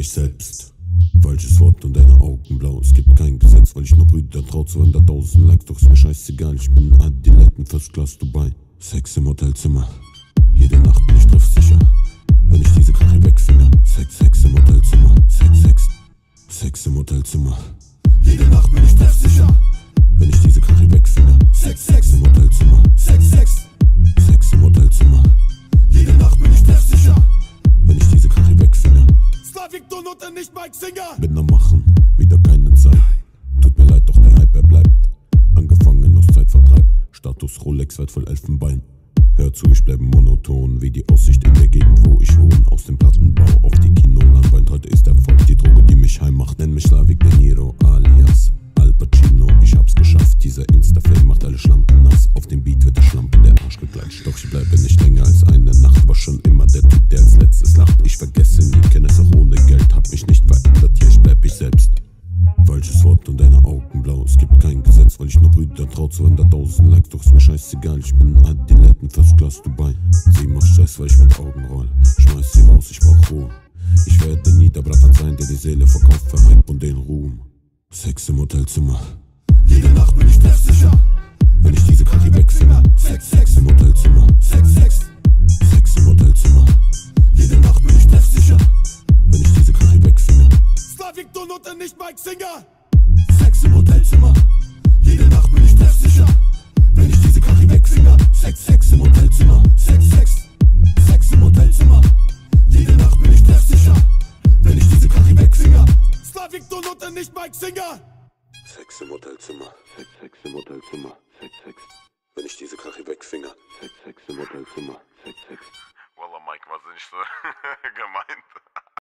ich selbst. Falsches Wort und deine Augen blau. Es gibt kein Gesetz, weil ich nur Brüder trau. 200.000 Likes, doch ist mir scheißegal. Ich bin Adiletten, First Class Dubai. Sex im Hotelzimmer, jede Nacht bin ich treffsicher. Wenn ich diese Kachel wegfinger. Sex im Hotelzimmer. Sex im Hotelzimmer, jede Nacht bin ich treffsicher. Wenn ich diese Kachel wegfinger. Sex im Hotelzimmer. Sex im Hotelzimmer, jede Nacht bin ich treffsicher. Wenn ich diese Kachel wegfinger. Slavik Donut und nicht Mike Singer. Bin am Machen, wieder keine Zeit. Tut mir leid, doch der Hype, er bleibt. Angefangen aus Zeitvertreib. Status Rolex wertvoll Elfenbein. Hör zu, ich bleibe monoton, wie die Aussicht in der Gegend, wo ich wohne. Aus dem Plattenbau auf die Kinoleinwand. Heute ist Erfolg die Droge, die mich heimmacht. Nenn mich Slavik De Niro, alias Al Pacino. Ich hab's geschafft, dieser Insta-Fame macht alle Schlampen nass. Auf dem Beat wird der Schlampen der Arsch geklatscht. Doch ich bleibe nicht länger als eine Nacht. War schon immer der Typ, der als letztes lacht. Ich vergesse nie, kenn es auch ohne Geld. Hab mich nicht verändert, hier, ich bleib ich selbst. Falsches Wort und deine Augen blau. Es gibt kein Gesetz, weil ich nur Brüder trau. 200.000 Likes, doch ist mir scheißegal. Ich bin Adiletten, First Class Dubai. Sie macht Stress, weil ich mit Augen roll. Schmeiß sie raus, ich brauch Ruhe. Ich werde nie der Bratan sein, der die Seele verkauft für Hype und den Ruhm. Sex im Hotelzimmer, Jede Nacht bin ich treffsicher. wenn ich diese Kacke wegfinger. Sex im Hotelzimmer. Sex im Hotelzimmer, Jede Nacht bin ich treffsicher. wenn ich diese Kacke wegfinger. Slavik Donut und nicht Mike Singer. Sex im Hotelzimmer, Jede Nacht bin ich treffsicher. wenn ich diese Kacke wegfinger. Sex im Hotelzimmer. Sex im Hotelzimmer, Jede Nacht bin ich treffsicher. wenn ich diese Kacke wegfinger. Slavik Donut und nicht Mike Singer. Sex im Hotelzimmer. Sex im Hotelzimmer. Wenn ich diese Kacke wegfinger. Sex im Hotelzimmer. Wallah, Mike, war nicht so gemeint.